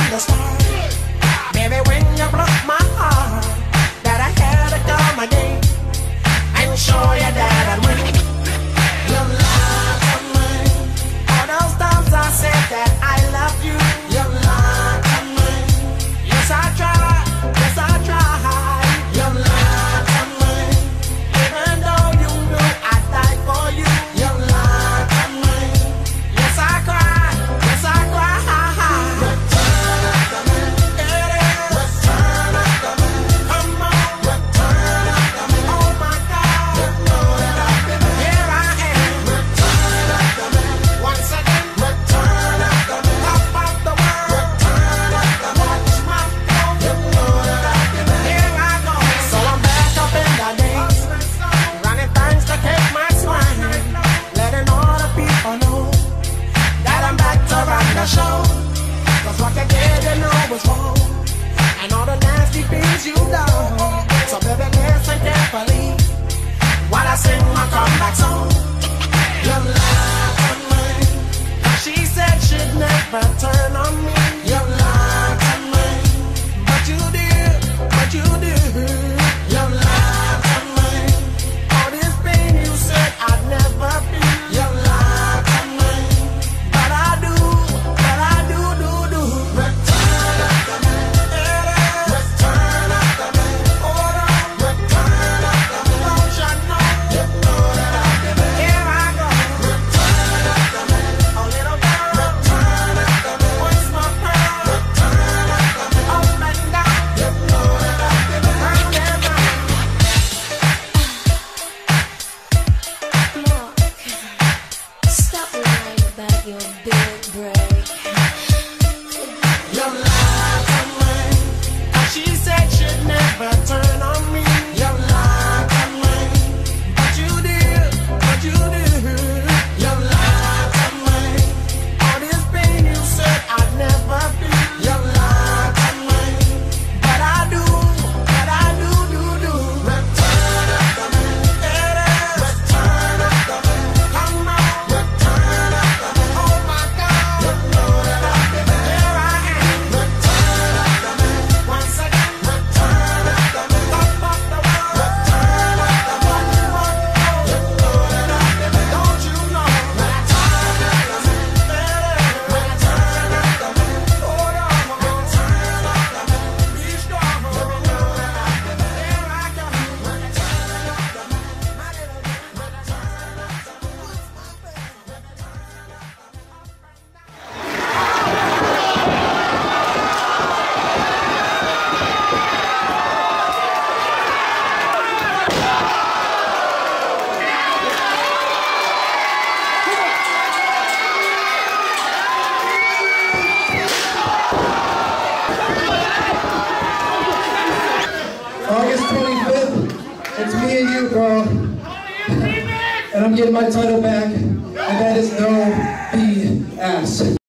the start. Baby, when you broke my heart, that I had to come again and show you that I'd win. You lied to me. All those times I said that I love you, you lied to me. Yes, I tried. Yes, I tried. You lied to me. Even though you knew I'd die for you, you lied to me. Yes, I cried. Yes, I cried. Return it to me. Return it to me. Come on. Return it to me. Oh my God. You know that I've been here. I am. Return it to me. Once again. Return it to me. Top of the world. Return it to me. Watch my flow. You know that I've been here. I go. So I'm back up in the days, running things to keep my swing, letting all the people know that I'm back to run the show. 'Cause what you did, you know was wrong, and all the nasty things you done. So baby, listen carefully while I sing my comeback song. You lied to me. She said she'd never turn on me. You lied to me, but you did, but you did. You lied to me. All this pain you said I'd never be. You lied to me, but I do, do. Return it to me. Return it to me. Hold on. Return it to me. Don't you know? You know that I've been here. I go. Return it to me. Oh little girl. Return it to me. What's my pearl? Return it to me. Up and down. You know that I've been round and round. Look, stop lying about your big break. You lied to me. She said she'd never turn on me. You lied to me, but you did, but you did. You lied to me. All this pain you said I'd never be. You lied to me, but I do, do. Return it to me. Return it to me. Come on. Return it to me. Oh my God. You know that I've been here. I am. Return it to me. Once again. Return it to me. Top of the world. Return it to me. You know that I've been here. Don't you know? Return it to me. Return it to me. Hold on. Return it to me. Be strong. You know that I've been here. I go. Return it to me. My little girl. Return it to me. What's my baby? August 25th, it's me and you, girl. And I'm getting my title back, and that is no BS.